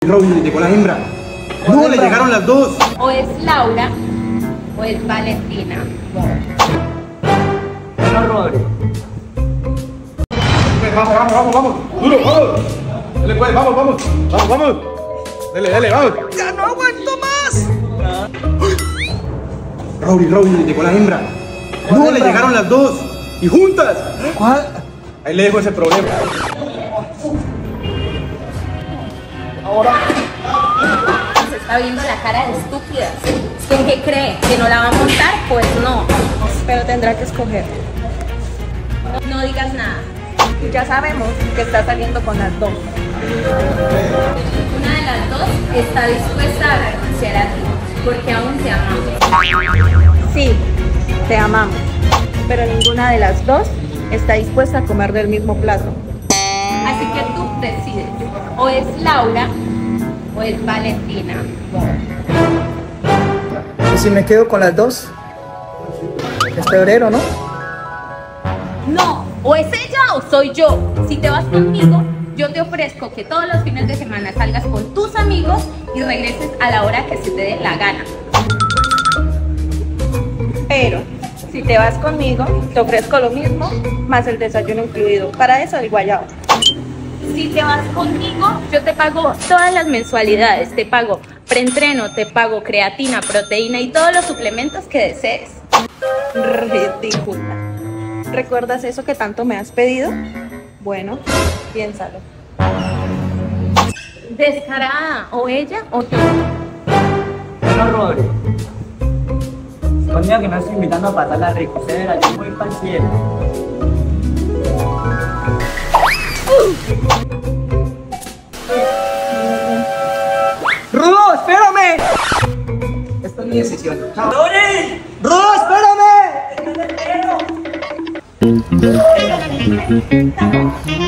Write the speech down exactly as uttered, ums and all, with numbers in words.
Robin, llegó la hembra. No, le llegaron las dos. O es Laura o es Valentina. No, Rodri. Vamos, vamos, vamos, vamos. Duro, vamos. Dale pues, vamos, vamos. Vamos, vamos. Dale, dale, vamos. ¡Ya no aguanto más! Robin, Robin, llegó la hembra. No, le llegaron las dos. Y juntas. ¿Cuál? Ahí le dejo ese problema. Ahora. Se está viendo la cara de estúpida. ¿En qué cree? ¿Que no la va a montar? Pues no. Pero tendrá que escoger. No digas nada. Ya sabemos que está saliendo con las dos. Una de las dos está dispuesta a renunciar a ti, porque aún te amamos. Sí, te amamos. Pero ninguna de las dos está dispuesta a comer del mismo plato. Así que tú decides. O es Laura o es Valentina. ¿Y si me quedo con las dos? Es febrero, ¿no? No, o es ella o soy yo. Si te vas conmigo, yo te ofrezco que todos los fines de semana salgas con tus amigos y regreses a la hora que se te dé la gana. Pero si te vas conmigo, te ofrezco lo mismo, más el desayuno incluido. Para eso el guayabo. Si te vas conmigo, yo te pago todas las mensualidades. Te pago preentreno, te pago creatina, proteína y todos los suplementos que desees. Ridícula. ¿Recuerdas eso que tanto me has pedido? Bueno, piénsalo. Descarada, o ella o tú. No, Rodri. Conmigo que me estoy invitando a pasar la ricosera, yo voy para el cielo. ¡Rudo, espérame! Esta es mi decisión. ¡Rodri! ¡Rudo, espérame! ¡Te espero!